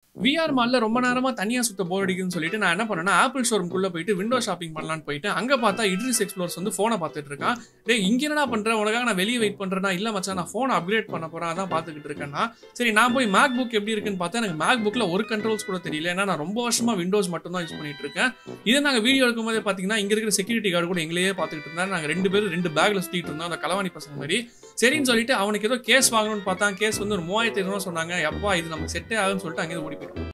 VR மால்ல ரொம்ப நேரமா தனியா சுத்த போர் அடிக்குதுன்னு சொல்லிட்டு நான் என்ன பண்ணேன்னா ஆப்பிள் ஷோரூம்குள்ள போயிட்டு விண்டோ ஷாப்பிங் பண்ணலான்னு போயிட்டு அங்க பார்த்தா இட்ரிஸ் எக்ஸ்ப்ளோர்ஸ் வந்து போனை பார்த்துட்டு இருக்கான். டேய் இங்க என்னடா பண்ற, உனக்காக நான் வெளியே வெயிட் பண்றேன்னா இல்ல மச்சான் நான் போனை அப்கிரேட் பண்ண போறேன் அதான் பார்த்துக்கிட்டு இருக்கேன்னா. சரி நான் போய் மேக் புக் எப்படி இருக்குன்னு பார்த்தா எனக்கு மேக் புக்ல ஒரு கண்ட்ரோல்ஸ் கூட தெரியல. ஏன்னா நான் ரொம்ப வருஷமா விண்டோஸ் மட்டும் தான் யூஸ் பண்ணிட்டு இருக்கேன். இதை நாங்க வீடியோ எடுக்கும் போதே பாத்தீங்கன்னா இங்க இருக்கிற செக்யூரிட்டி கார்டு கூட எங்களையே பார்த்துக்கிட்டு இருந்தாரு. நாங்க 2 பேரும் 2 பேக்ல சுத்திட்டு இருந்தோம் அந்த களவாணி பசங்க மாதிரி. சரின்னு சொல்லிட்டு அவனுக்கு ஏதோ கேஸ் வாங்கணும்னு பார்த்தா கேஸ் வந்து ஒரு 3500 சொன்னாங்க. எப்பா இது நமக்கு செட்டே ஆகுன்னு சொல்லிட்டு அங்கே ஓடி போயிட்டோம்.